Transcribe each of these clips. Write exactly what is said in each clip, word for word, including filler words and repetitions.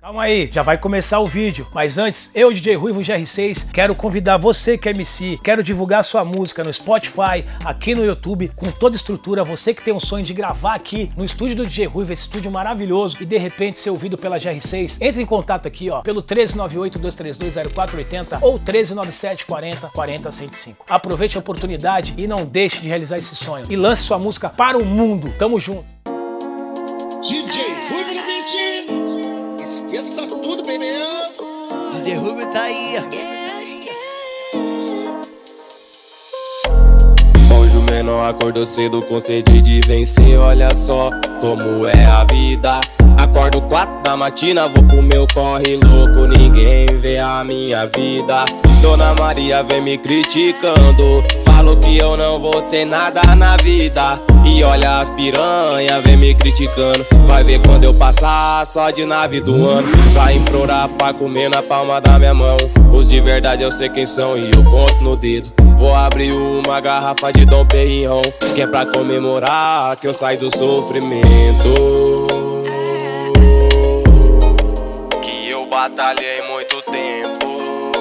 Calma aí, já vai começar o vídeo, mas antes, eu, D J Ruivo G R seis, quero convidar você que é M C, quero divulgar sua música no Spotify, aqui no YouTube, com toda a estrutura, você que tem um sonho de gravar aqui no estúdio do D J Ruivo, esse estúdio maravilhoso, e de repente ser ouvido pela G R seis, entre em contato aqui, ó, pelo treze nove oito, dois três dois, zero quatro oito zero ou treze nove sete, quarenta, quarenta, cento e cinco. Aproveite a oportunidade e não deixe de realizar esse sonho, e lance sua música para o mundo. Tamo junto! D J Ruivo no beat! Esqueça tudo, bebê! D J Ruivo tá aí! Hoje o menor acordou cedo com sede de vencer. Olha só como é a vida. Acordo quatro da matina, vou pro meu corre louco. Ninguém vê a minha vida. Dona Maria vem me criticando, falo que eu não vou ser nada na vida. E olha as piranha, vem me criticando. Vai ver quando eu passar só de nave do ano. Vai implorar pra comer na palma da minha mão. Os de verdade eu sei quem são e eu conto no dedo. Vou abrir uma garrafa de Dom Perignon, que é pra comemorar que eu saio do sofrimento. Que eu batalhei muito tempo.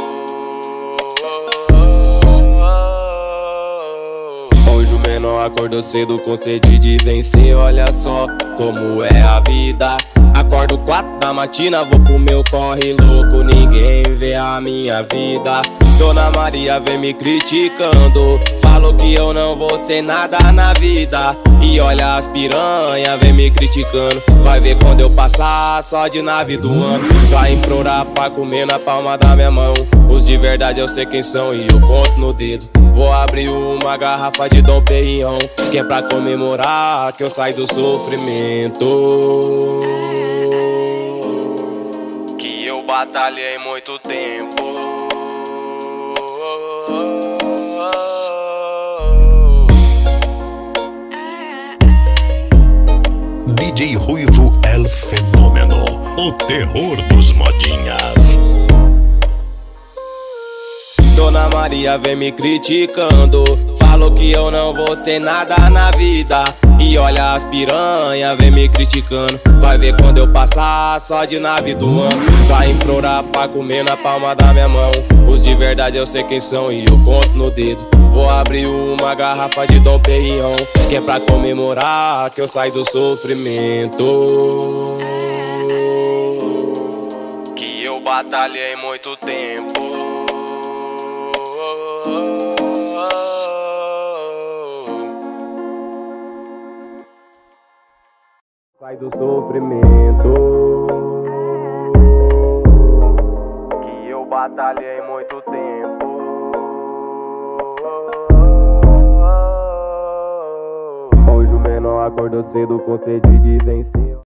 Hoje o menor acordou cedo com sede de vencer. Olha só como é a vida. Acordo quatro da matina, vou pro meu corre louco. Ninguém vê a minha vida. Dona Maria vem me criticando, falo que eu não vou ser nada na vida. E olha as piranha, vem me criticando. Vai ver quando eu passar só de nave do ano. Vai implorar pra comer na palma da minha mão. Os de verdade eu sei quem são e eu conto no dedo. Vou abrir uma garrafa de Dom Perignon, que é pra comemorar que eu saio do sofrimento. Que eu batalhei muito tempo. D J Ruivo El Fenômeno, o terror dos modinhas. Dona Maria vem me criticando, falo que eu não vou ser nada na vida. E olha as piranha, vem me criticando. Vai ver quando eu passar só de nave do ano. Vai implorar pra comer na palma da minha mão. Os de verdade eu sei quem são e eu conto no dedo. Vou abrir uma garrafa de Dom Perignon, que é pra comemorar que eu saio do sofrimento. Que eu batalhei muito tempo. Sai do sofrimento. Que eu batalhei muito tempo. Hoje o menor acordou cedo com sede de vencer.